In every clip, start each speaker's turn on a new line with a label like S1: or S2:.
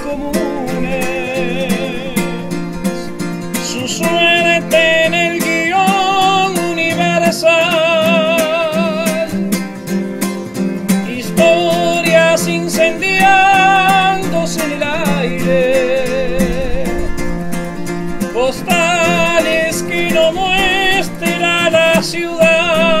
S1: comunes, su suerte en el guión universal, historias incendiándose en el aire, postales que no muestran la ciudad.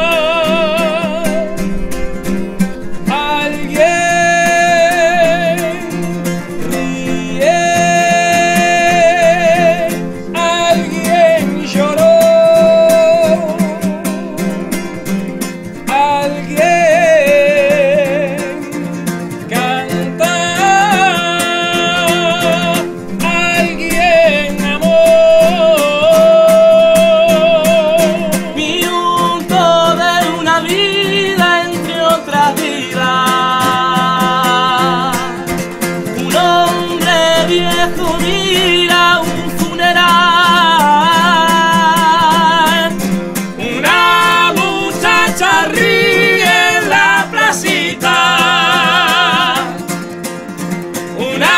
S2: Mira un funeral, una muchacha ríe en la placita, una